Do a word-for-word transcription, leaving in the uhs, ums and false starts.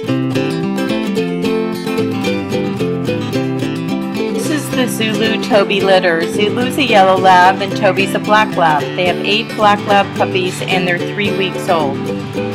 This is the Zulu Toby litter. Zulu's a yellow lab and Toby's a black lab. They have eight black lab puppies and they're three weeks old.